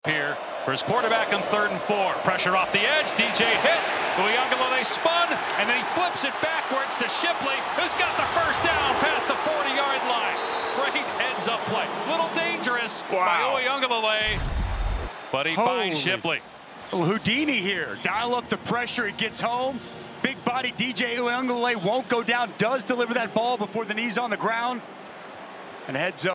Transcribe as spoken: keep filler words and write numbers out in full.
Here for his quarterback on third and four. Pressure off the edge. D J hit. Uiagalelei spun, and then he flips it backwards to Shipley, who's got the first down past the forty-yard line. Great heads-up play. Little dangerous wow. by Uiagalelei, but he Holy. finds Shipley. Little Houdini here. Dial up the pressure. It gets home. Big body D J Uiagalelei won't go down. Does deliver that ball before the knee's on the ground. And heads up.